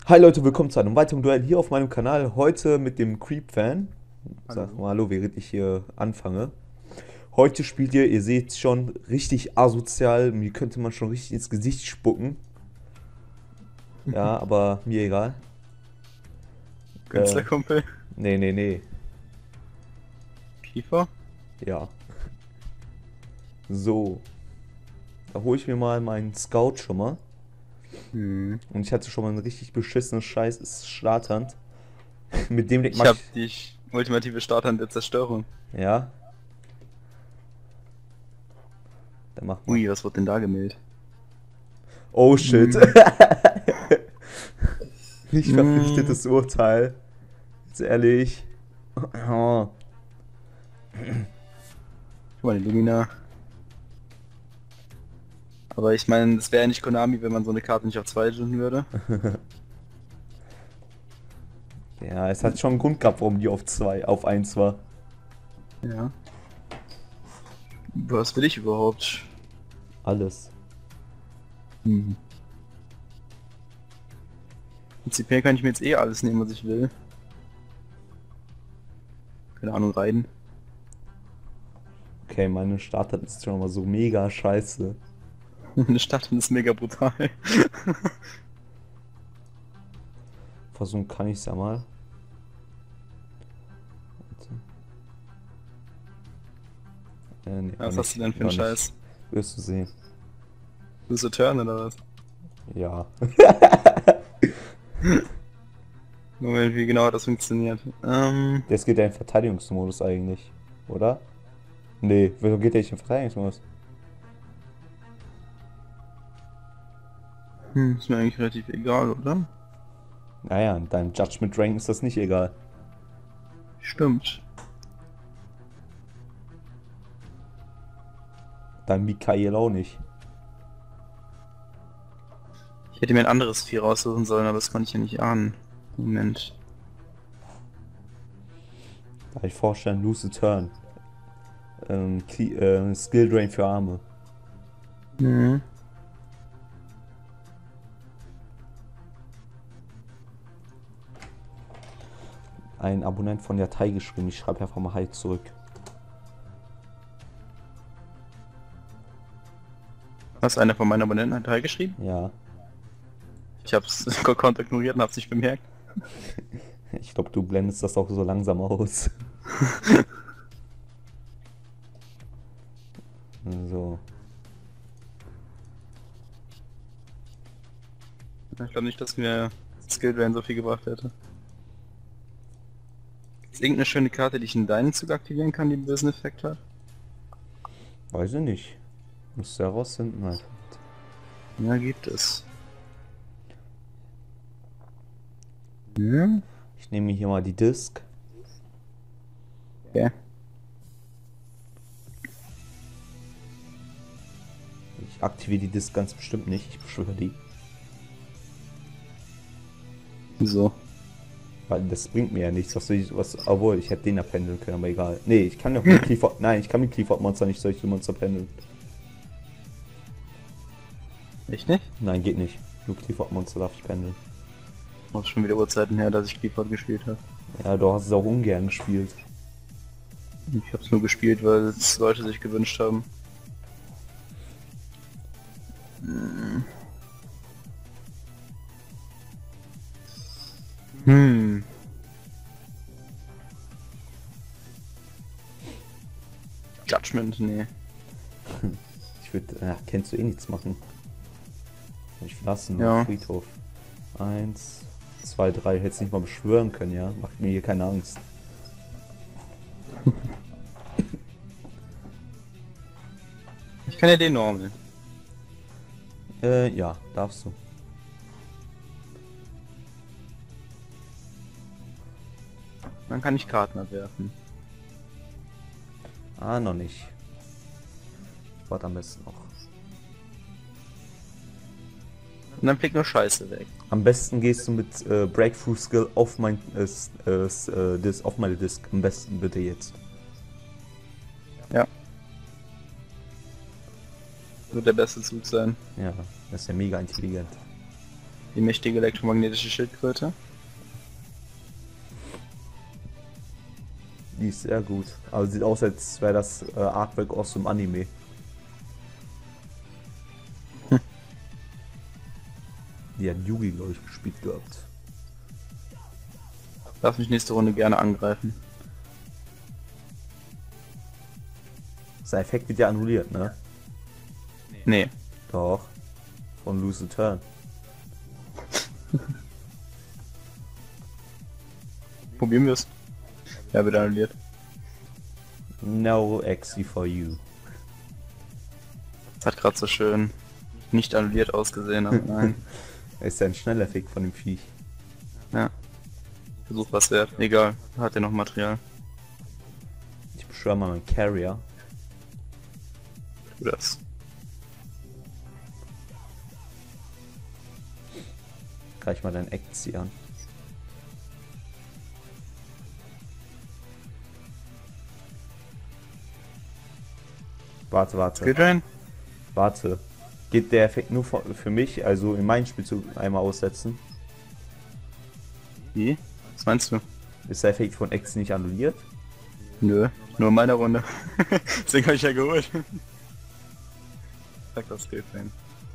Hi Leute, willkommen zu einem weiteren Duell hier auf meinem Kanal. Heute mit dem Creep-Fan. Sag Hallo. mal hallo, während ich hier anfange. Heute spielt ihr seht schon, richtig asozial. Mir könnte man schon richtig ins Gesicht spucken. Ja, aber mir egal. Äh, Künstlerkumpel. nee. Kiefer. Ja. So, da hole ich mir mal meinen Scout schon mal. Hm. Und ich hatte schon mal ein richtig beschissenes Scheiß Starthand. Mit dem Deck Ich mach habe ich. die ultimative Starthand der Zerstörung. Ja, dann mach mal. Ui, was wird denn da gemeldet? Oh shit. Hm. Nicht Hm. verpflichtetes Urteil. Jetzt ehrlich. Oh. Guck mal, die Lumina. Aber ich meine, das wäre ja nicht Konami, wenn man so eine Karte nicht auf 2 tun würde. Ja, es hat schon einen Grund gehabt, warum die auf eins war. Ja. Was will ich überhaupt? Alles. Hm. Prinzipiell kann ich mir jetzt eh alles nehmen, was ich will. Keine Ahnung, rein. Okay, meine Starthand ist schon mal so mega scheiße. Eine Starthand ist mega brutal. Versuchen kann ich es ja mal. Nee, Was hast du denn für einen noch nicht. Scheiß? Wirst du sehen. Bist du Turn oder was? Ja. Moment, wie genau hat das funktioniert? Jetzt geht er in Verteidigungsmodus eigentlich, oder? Nee, wieso geht er nicht in Verteidigungsmodus? Ist mir eigentlich relativ egal, oder? Naja, in deinem Judgment Rank ist das nicht egal. Stimmt. Dein Mikael auch nicht. Ich hätte mir ein anderes Vieh raussuchen sollen, aber das konnte ich ja nicht ahnen. Moment. Darf ich vorstellen, Lose Turn. Skill Drain für Arme. Mhm. Ein Abonnent von der Thai geschrieben. Ich schreibe einfach mal Hi zurück. Hast einer von meinen Abonnenten hat Teil geschrieben? Ja, Ich hab's Konto ignoriert und hab's nicht bemerkt. ich glaube, du blendest das auch so langsam aus. So. Ich glaube nicht, dass mir Skill Drain so viel gebracht hätte. Ist irgendeine schöne Karte, die ich in deinen Zug aktivieren kann, die einen bösen Effekt hat? Weiß ich nicht. Musst du herausfinden halt. Ja, gibt es. Hm? Ich nehme hier mal die Disk. Okay. Ich aktiviere die Disk ganz bestimmt nicht. Ich beschwöre die. Wieso? Weil das bringt mir ja nichts. Obwohl, ich hätte den da pendeln können, aber egal. Nee, ich kann doch mit Clifford. Nein, ich kann mit Clifford Monster nicht solche Monster pendeln. Echt nicht? Nein, geht nicht. Nur Clifford Monster darf ich pendeln. Das ist schon wieder Urzeiten her, dass ich Clifford gespielt habe. Ja, du hast es auch ungern gespielt. Ich hab's nur gespielt, weil es Leute sich gewünscht haben. Hm. Judgment, nee. Ich würde, kennst du eh nichts machen. Ich verlasse nur Ja. Friedhof. 1, 2, 3. Hättest nicht mal beschwören können, ja? Macht mir hier keine Angst. Ich kann ja den Normal. Ja, darfst du. Dann kann ich Karten abwerfen. Ah, noch nicht. Ich warte am besten noch. Und dann fliegt nur Scheiße weg. Am besten gehst du mit Breakthrough Skill auf auf meine Disk. Am besten bitte jetzt. Ja. Wird der beste Zug sein. Ja, das ist ja mega intelligent. Die mächtige elektromagnetische Schildkröte. Die ist sehr gut. Aber sieht aus, als wäre das Artwork aus dem Anime. Die hat Yugi, glaube ich, gespielt gehabt. Darf mich nächste Runde gerne angreifen. Sein Effekt wird ja annulliert, ne? Nee. Doch. Von Lose the Turn. Probieren wir es. Ja, wird annulliert. No XC for you. Das hat gerade so schön nicht annulliert ausgesehen, aber nein. Ist ja ein Schnelleffekt von dem Viech. Ja. Versuch was wert. Egal. Hat er noch Material. Ich beschwöre mal meinen Carrier. Tu das. Greif mal deinen XC an. Warte. Geht rein? Warte. Geht der Effekt nur für mich, also in meinen Spielzug einmal aussetzen? Wie? Was meinst du? Ist der Effekt von X nicht annulliert? Nö, nur in meiner Runde. Deswegen habe ich ja geholt. Sag das geht rein.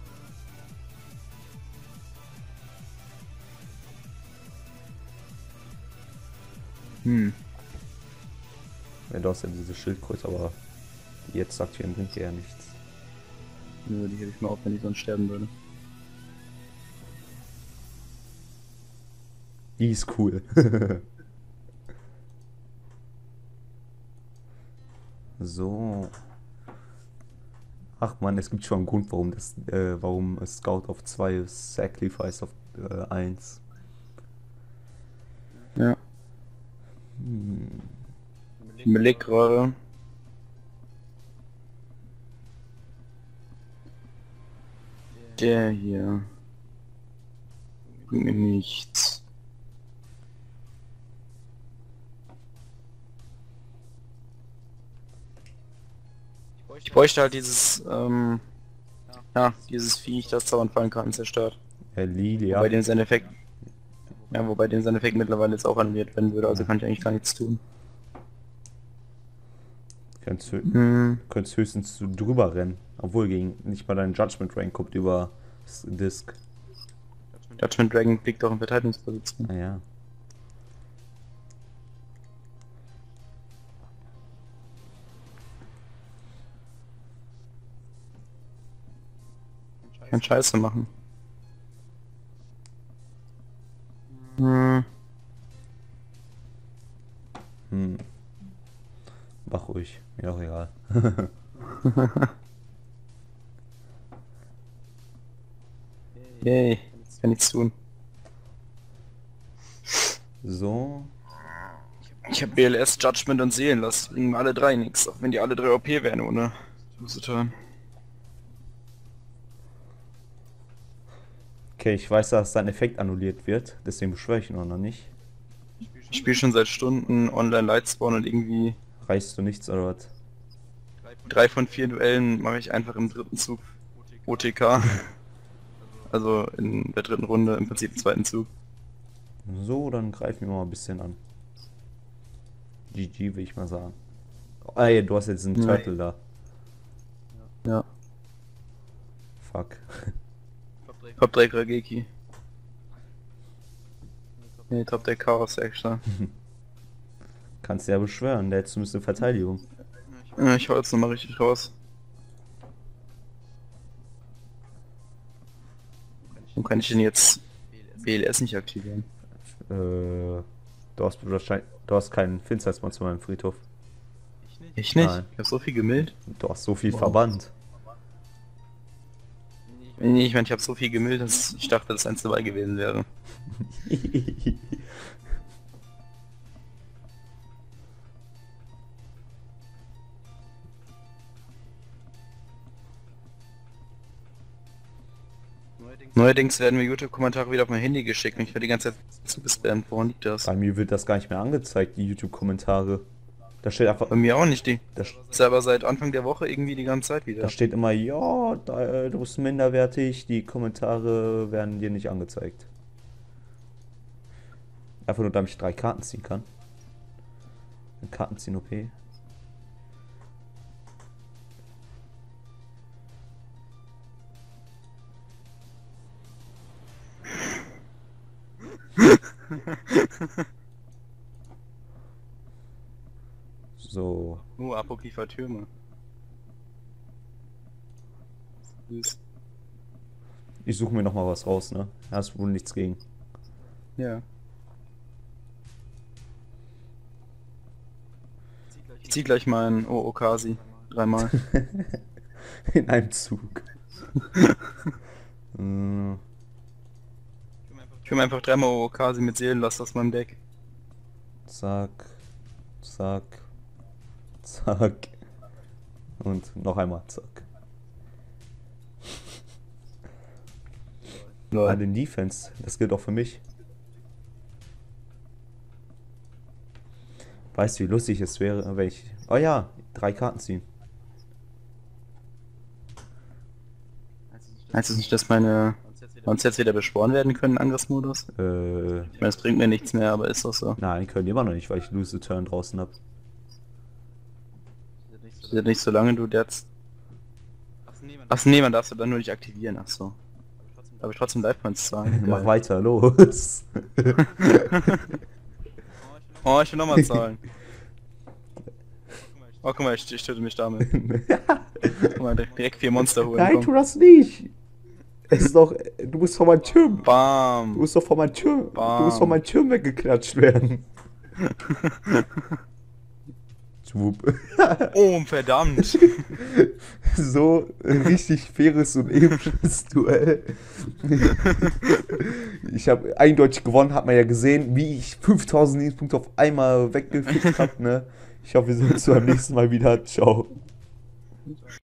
Ja, du hast ja diese Schildkröte, aber die jetzt aktivieren bringt dir ja nichts. Nö, die hebe ich mir auf, wenn ich sonst sterben würde. Die ist cool. So. Ach man, es gibt schon einen Grund, warum Scout auf 2 ist, Sacrifice auf 1. Ja. Ich überleg gerade. Der hier. Bringt mir nichts. Ich bräuchte halt dieses, ja, dieses Viech, das Zaubernfallenkarten zerstört. Lilia. Wobei dem sein Effekt, ja, wobei dem sein Effekt mittlerweile jetzt auch annulliert werden würde, also kann ich eigentlich gar nichts tun. Könntest höchstens zu drüber rennen. Obwohl gegen nicht mal dein Judgment Rank kommt über Disc. Judgment Dragon liegt auch in Verteidigungsposition. Naja. Kann Scheiße machen. Mach ruhig. Mir doch egal. Yay, das kann nichts tun. So. Ich habe BLS, Judgment und Seelenlast, bringen mir alle drei nichts, auch wenn die alle drei OP wären ohne Turn. Okay, ich weiß, dass dein Effekt annulliert wird, deswegen beschwöre ich ihn auch noch nicht. Ich spiele schon seit Stunden online Lightspawn und irgendwie Reichst du nichts oder was? 3 von 4 Duellen mache ich einfach im dritten Zug OTK. Also in der dritten Runde, im Prinzip im zweiten Zug. So, dann greifen wir mal ein bisschen an. GG will ich mal sagen. Ah ja, du hast jetzt einen Turtle da. Ja. Fuck. Top Deck Rageki. Nee, Top Deck Chaos extra. Kannst ja beschwören, der hat zumindest eine Verteidigung. Ja, ich hau jetzt nochmal richtig raus. Warum kann ich denn jetzt BLS nicht aktivieren? Du hast keinen Finstermonster in meinem Friedhof. Ich nicht? Nein. Ich hab so viel gemillt. Du hast so viel Wow. verbannt. Nee, ich meine, ich habe so viel gemillt, dass ich dachte, dass 1 dabei gewesen wäre. Neuerdings werden mir YouTube-Kommentare wieder auf mein Handy geschickt und ich werde die ganze Zeit zugespammt. Woran liegt das? Bei mir wird das gar nicht mehr angezeigt, die YouTube-Kommentare. Da steht einfach, Bei mir auch nicht, die. da, Ist aber seit Anfang der Woche irgendwie die ganze Zeit wieder. da steht immer, ja, du bist minderwertig, die Kommentare werden dir nicht angezeigt. Einfach nur, damit ich 3 Karten ziehen kann. Karten ziehen OP. So. Apokrypha Türme. Süß. Ich suche mir noch mal was raus, ne? Hast wohl nichts gegen. Ja. Ich zieh gleich meinen Okasi. 3-mal. In einem Zug. Hm, Ich will mir einfach 3-mal Okasi mit Seelenlast aus meinem Deck. zack. Zack. Zack. Und noch einmal zack. Ah, den Defense, das gilt auch für mich. Weißt du, wie lustig es wäre, wenn ich... Oh ja, 3 Karten ziehen. Heißt das nicht, dass meine uns jetzt wieder beschworen werden können, Angriffsmodus? Ich meine, das bringt mir nichts mehr, aber ist doch so. Nein, können die immer noch nicht, weil ich Lose the Turn draußen hab. Nicht solange du jetzt... Achso, nee, man darfst du dann nur nicht aktivieren, achso. Darf ich trotzdem Life Points zahlen? Mach weiter, los. Oh, ich will nochmal zahlen. Oh, guck mal, ich töte mich damit. Guck mal, direkt 4 Monster holen. Nein, komm. tu das nicht. Es ist doch... Du musst von meinem Türm... Du Bam! musst doch von meinem Türm... Du Bam. musst von meinem Türm weggeklatscht werden. Schwupp. Oh, verdammt! So richtig faires und episches Duell. Ich habe eindeutig gewonnen, hat man ja gesehen, wie ich 5000 Lebenspunkte auf einmal weggefickt habe, ne? Ich hoffe, wir sehen uns beim nächsten Mal wieder. Ciao.